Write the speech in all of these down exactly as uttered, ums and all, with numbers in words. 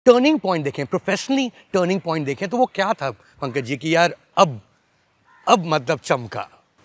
Turning point देखें, professionally turning point देखें, तो वो क्या था पंकज जी कि यार अब अब मतलब चमका?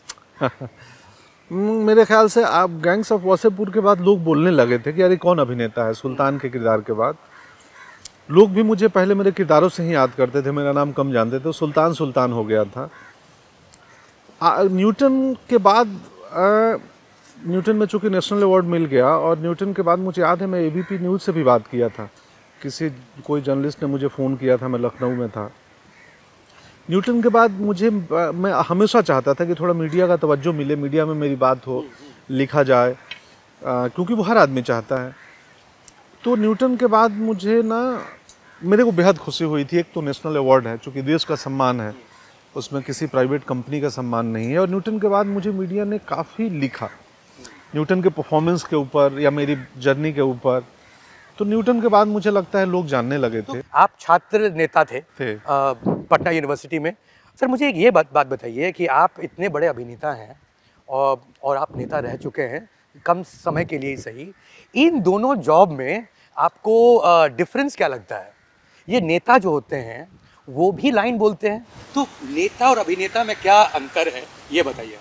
मेरे ख्याल से आप गैंग्स ऑफ वासेपुर के बाद लोग बोलने लगे थे कि यार ये कौन अभिनेता है। सुल्तान के किरदार के बाद लोग भी मुझे पहले मेरे किरदारों से ही याद करते थे, मेरा नाम कम जानते थे, तो सुल्तान सुल्तान हो गया था। आ, न्यूटन के बाद आ, न्यूटन में चूँकि नेशनल अवार्ड मिल गया, और न्यूटन के बाद मुझे याद है मैं एबीपी न्यूज़ से भी बात किया था, किसी कोई जर्नलिस्ट ने मुझे फ़ोन किया था, मैं लखनऊ में था। न्यूटन के बाद मुझे मैं हमेशा चाहता था कि थोड़ा मीडिया का तवज्जो मिले, मीडिया में मेरी बात हो, लिखा जाए, आ, क्योंकि वो हर आदमी चाहता है। तो न्यूटन के बाद मुझे ना मेरे को बेहद खुशी हुई थी। एक तो नेशनल अवार्ड है, चूँकि देश का सम्मान है, उसमें किसी प्राइवेट कंपनी का सम्मान नहीं है। और न्यूटन के बाद मुझे मीडिया ने काफ़ी लिखा न्यूटन के परफॉर्मेंस के ऊपर या मेरी जर्नी के ऊपर। तो न्यूटन के बाद मुझे लगता है लोग जानने लगे थे। तो आप छात्र नेता थे, थे। आ, पटना यूनिवर्सिटी में। सर मुझे एक ये बात बात बताइए कि आप इतने बड़े अभिनेता हैं और और आप नेता रह चुके हैं कम समय के लिए ही सही, इन दोनों जॉब में आपको डिफरेंस क्या लगता है? ये नेता जो होते हैं वो भी लाइन बोलते हैं, तो नेता और अभिनेता में क्या अंतर है ये बताइए।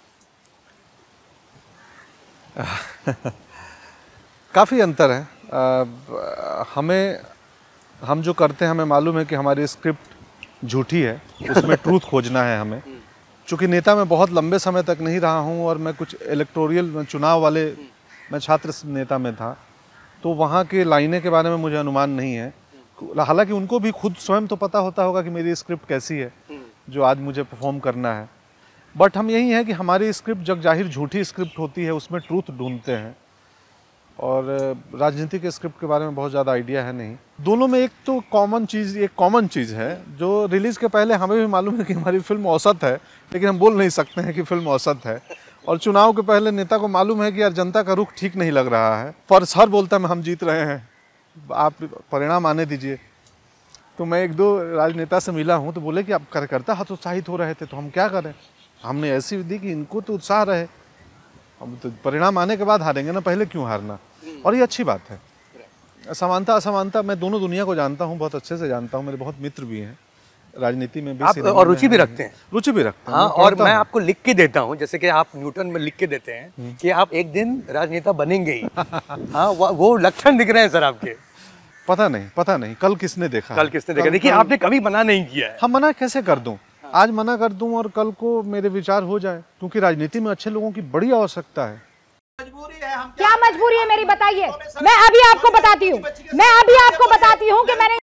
काफ़ी अंतर है। आ, हमें हम जो करते हैं हमें मालूम है कि हमारी स्क्रिप्ट झूठी है, उसमें ट्रूथ खोजना है हमें। चूँकि नेता मैं बहुत लंबे समय तक नहीं रहा हूँ और मैं कुछ इलेक्टोरियल चुनाव वाले, मैं छात्र नेता में था, तो वहाँ के लाइनें के बारे में मुझे अनुमान नहीं है। हालांकि उनको भी खुद स्वयं तो पता होता होगा कि मेरी स्क्रिप्ट कैसी है जो आज मुझे परफॉर्म करना है। बट हम यही है कि हमारी स्क्रिप्ट जग जाहिर झूठी स्क्रिप्ट होती है, उसमें ट्रूथ ढूंढते हैं। और राजनीति के स्क्रिप्ट के बारे में बहुत ज़्यादा आइडिया है नहीं। दोनों में एक तो कॉमन चीज़ एक कॉमन चीज़ है जो रिलीज़ के पहले हमें भी मालूम है कि हमारी फिल्म औसत है, लेकिन हम बोल नहीं सकते हैं कि फिल्म औसत है। और चुनाव के पहले नेता को मालूम है कि यार जनता का रुख ठीक नहीं लग रहा है, पर सर बोलता है हम जीत रहे हैं, आप परिणाम आने दीजिए। तो मैं एक दो राजनेता से मिला हूँ तो बोले कि आप कार्यकर्ता हतोत्साहित हो रहे थे, तो हम क्या करें। हमने ऐसी दी कि इनको तो उत्साह रहे, हम तो परिणाम आने के बाद हारेंगे ना, पहले क्यों हारना। और ये अच्छी बात है। समानता असमानता मैं दोनों दुनिया को जानता हूँ, बहुत अच्छे से जानता हूँ, मेरे बहुत मित्र भी हैं राजनीति में भी। आप और रुचि भी रखते हैं? रुचि भी रखते हैं। हाँ, और मैं आपको लिख के देता हूँ, जैसे कि आप न्यूटन में लिख के देते हैं कि आप एक दिन राजनेता बनेंगे ही। हाँ, वो लक्षण दिख रहे हैं सर आपके। पता नहीं पता नहीं कल किसने देखा, कल किसने देखा। देखिए आपने कभी मना नहीं किया है। हम मना कैसे कर दूं? आज मना कर दूं और कल को मेरे विचार हो जाए, क्योंकि राजनीति में अच्छे लोगों की बड़ी आवश्यकता है। मजबूरी है, हम क्या मजबूरी है मेरी बताइए, मैं अभी आपको बताती हूँ मैं अभी आपको बताती हूँ कि मैंने।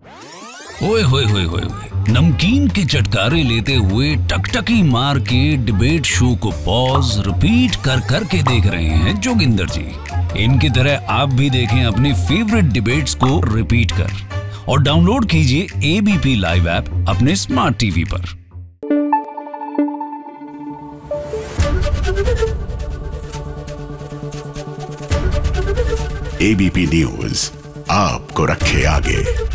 ओए होए होए होए नमकीन के चटकारे लेते हुए टकटकी मार के डिबेट शो को पॉज रिपीट कर कर के देख रहे हैं जोगिंदर जी। इनकी तरह आप भी देखें अपनी फेवरेट डिबेट्स को रिपीट कर और डाउनलोड कीजिए एबीपी लाइव ऐप अपने स्मार्ट टीवी पर। एबीपी न्यूज आपको रखे आगे।